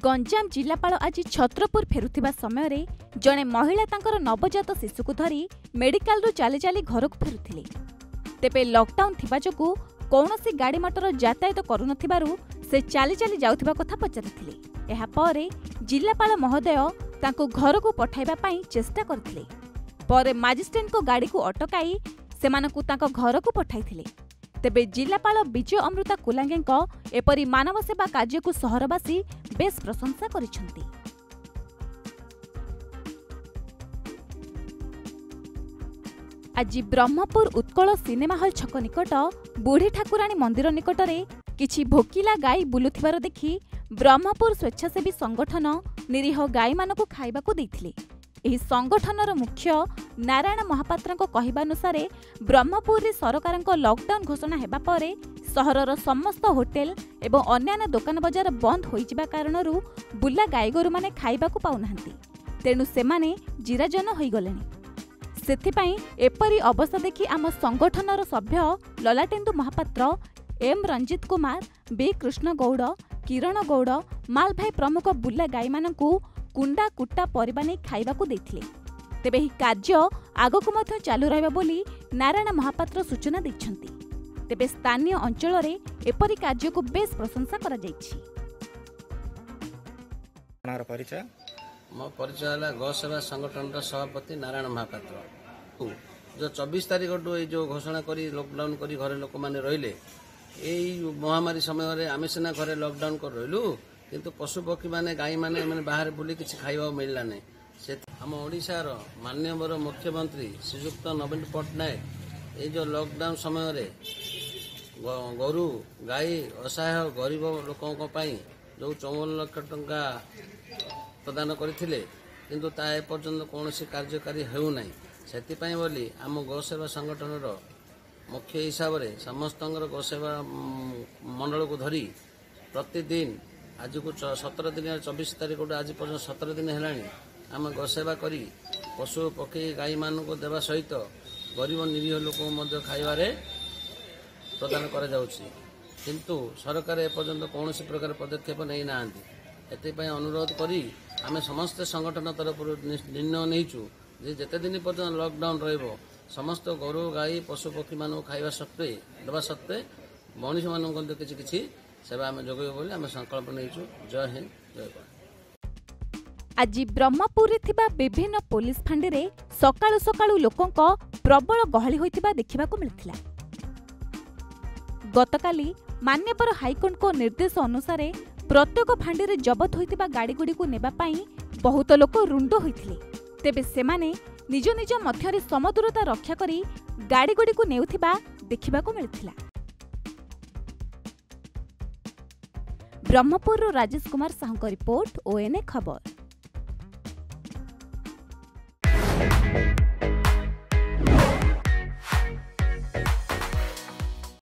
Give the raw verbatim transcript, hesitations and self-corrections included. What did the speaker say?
गंजाम जिलापाल आज छत्रपुर फेरुथिबा समय रे जणे महिला तांकर नवजात शिशु को धरी मेडिकल रु चाली चाली घर को फेरुथिले। तेबे लॉकडाउन थिबा जोगु कौनसी गाड़ी मटर यातायात करू नथिबारु से चाली चाली जाउथिबा कथा पचारिथिले। एहा परे जिलापाल महोदय तांको घर को पठाइबा पई चेष्टा करथिले। परे मजिस्ट्रेट को गाड़ी को अटकाई सेमानकु तांको घर को पठाइथिले। तेबे जिलापाल विजय अमृता कुलांगेंको एपरी मानव सेवा कार्य को सहरवासी बेस प्रशंसा करिसेंती। आज ब्रह्मपुर उत्कल सिनेमा हल छक निकट बुढ़ी ठाकुराणी मंदिर निकटरे किछि भोकिला गाई बुलुथिबार देखि ब्रह्मपुर स्वेच्छासेवी संगठन निरीह गाई मानकु खाइबाकु दैथिले। एही संगठनर मुख्य नारायण महापात्रଙ୍କ କହିବାନୁସାରେ ବ୍ରହ୍ମପୁରରେ ସରକାରଙ୍କ ଲକଡାଉନ୍ ଘୋଷଣା ହେବା ପରେ ସହରର ସମସ୍ତ ହୋଟେଲ ଏବଂ ଅନ୍ୟାନ୍ୟ ଦୋକାନ ବଜାର ବନ୍ଦ ହୋଇଯିବା କାରଣରୁ ବୁଲା ଗାଈଗୋରୁମାନେ ଖାଇବାକୁ ପାଉନାହାନ୍ତି। ତେଣୁ ସେମାନେ ଜିରାଜନ ହୋଇଗଲେଣି। ସେଥିପାଇଁ ଏପରି ଅବସ୍ଥା ଦେଖି ଆମ ସଂଗଠନର ସଭ୍ୟ ଲଲାଟେନ୍ଦୁ ମହାପାତ୍ର, ଏମ୍ ରଞ୍ଜିତ କୁମାର, ବି କୃଷ୍ଣ ଗୌଡ଼, କିରଣ ଗୌଡ଼, ମାଲଭାଇ ପ୍ରମୁଖ ବୁଲା ଗାଈମାନଙ୍କୁ कुंडा कुटा परिबा नै खाइबाकु दैथिले। तेबे ही कार्य आगकु मध्य चालू रहबा बोली नारायण महापात्र सूचना दैछंती। तेबे स्थानीय अंचल रे एपरि कार्य को बेस प्रशंसा करा जायछि। नार परिचय मो परिचय हला गौ सेवा संगठन रा सभापति नारायण महापात्र। जो चौबीस तारीख डो ए जो घोषणा करी लॉकडाउन करी घरे लोक माने रहिले एई महामारी समय रे आमे सेना घरे लॉकडाउन कर रहिलु किंतु पशु पक्षी माने गाई माने माने बाहर बुली किछि खाइबा मिलला नै। से हम ओडिशा रो माननीय मुख्यमंत्री श्रीयुक्त नवीन पटनायक ए जो लॉकडाउन समय रे गोरु गाई असहाय गरीब लोकों को पाई जो चौवन लाख टंका प्रदान करथिले किंतु ता ए पर्यंत कोनोसी कार्यकारी हेउ नै। सेति पई बोली हम गौ सेवा संगठन रो मुख्य हिसाब रे समस्त गौ सेवा मंडल को धरी प्रतिदिन आज को सतर दिन चौबीस तारीख आज पर्यटन सतर दिन है आम गसेवा करी पशु पक्षी गाई मान को देवा सहित गरीब निरीह लोक खाइबारे प्रदान कर किंतु सरकार एपर्यंत कौन प्रकार पदक्षेप नहीं ना। एपाई अनुरोध करी आम समस्त संगठन तरफ निर्णय नहींचु जेते दिन पर्यटन लॉकडाउन रहिबो समस्त गोरु गाई पशु पक्षी मान खाइबा सत्वे देवा सत्वे मनीष मान किसी किसी सेवा आम जोग बोली आम संकल्प नहींचु। जय हिंद जय भारत। आज ब्रह्मपुर रे थिबा विभिन्न पुलिस फांडी रे सकाळु सकाळु लोकंक प्रबल गहली होइतिबा देखिबाकू मिलथिला। गतकाली मान्यवर हाईकोर्ट को निर्देश अनुसार प्रत्येक फांडी रे जबत होइतिबा गाड़ी गुडी को नेबा पई बहुत लोक रुंड होइथिले। तेबे सेमाने निज निज मध्यरे समदूरता रक्षा करी गाड़ी गुडी को नेउथिबा देखिबाकू मिलथिला। ब्रह्मपुर राजेश कुमार साहू का रिपोर्ट, ओ एन ए खबर।